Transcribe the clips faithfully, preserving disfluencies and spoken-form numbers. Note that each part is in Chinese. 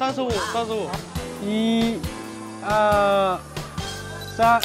三十五，三十五，一、二、三。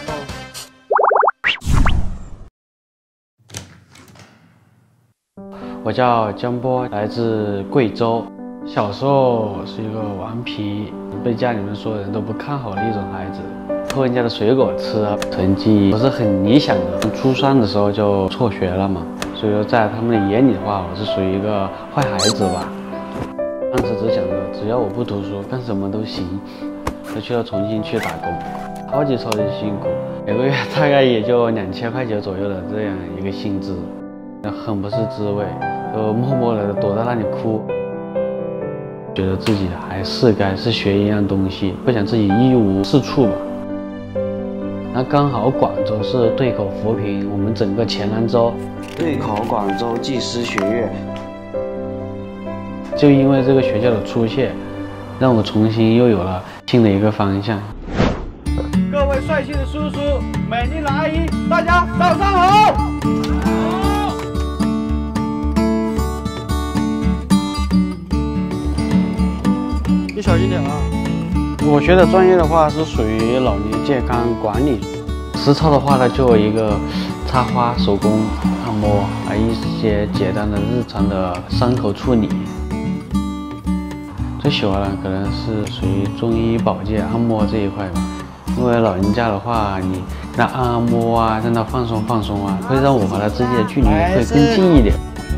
我叫JiangBo，来自贵州。小时候是一个顽皮，被家里面所有人都不看好的一种孩子，偷人家的水果吃，成绩不是很理想的。初三的时候就辍学了嘛，所以说在他们的眼里的话，我是属于一个坏孩子吧。当时只想着，只要我不读书，干什么都行。就去了重庆去打工，超级超级辛苦，每个月大概也就两千块钱左右的这样一个薪资，很不是滋味，就默默的躲在那里哭，觉得自己还是该是学一样东西，不想自己一无是处吧。那刚好广州是对口扶贫，我们整个黔南州对口广州技师学院， 就因为这个学校的出现，让我重新又有了新的一个方向。各位帅气的叔叔、美丽的阿姨，大家早上好！好。你小心点啊！我学的专业的话是属于老年健康管理，实操的话呢就有一个插花、手工、按摩，还有一些简单的日常的伤口处理。最喜欢的可能是属于中医保健、按摩这一块吧，因为老人家的话，你让按按摩啊，让他放松放松啊，会让我和他之间的距离会更近一点。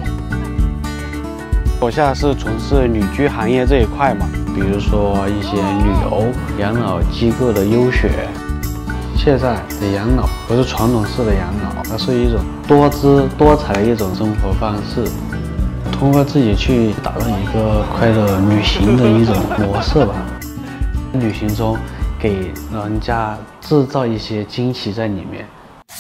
我现在是从事旅居行业这一块嘛，比如说一些旅游、养老机构的优选。现在的养老不是传统式的养老，而是一种多姿多彩的一种生活方式。通过自己去打造一个快乐旅行的一种模式吧，旅行中给老人家制造一些惊喜在里面。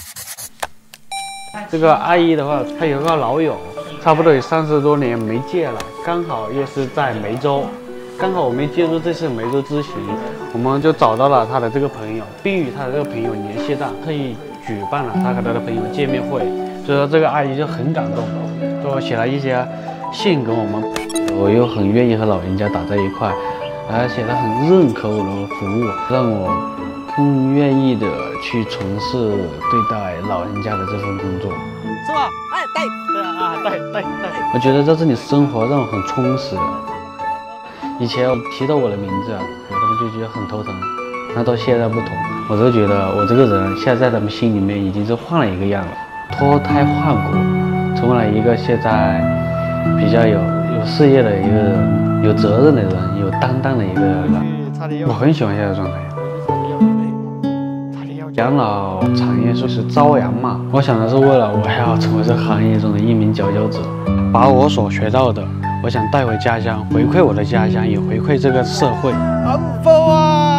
这个阿姨的话，她有个老友，差不多有三十多年没见了，刚好又是在梅州，刚好我们进入这次梅州之行，我们就找到了她的这个朋友，并与她的这个朋友联系上，特意举办了她和她的朋友见面会，所以说这个阿姨就很感动，就写了一些信给我们，我又很愿意和老人家打在一块，而且他很认可我的服务，让我更愿意的去从事对待老人家的这份工作，是吧？哎，对，对啊，对对对。我觉得在这里生活让我很充实。以前提到我的名字，他们就觉得很头疼，那到现在不同，我都觉得我这个人现在在他们心里面已经是换了一个样了，脱胎换骨，成为了一个现在比较有有事业的一个人，有责任的人，有担当的一个人。我很喜欢现在的状态。养老产业说是朝阳嘛，我想的是为了我要成为这个行业中的一名佼佼者，把我所学到的，我想带回家乡，回馈我的家乡，也回馈这个社会。安否啊！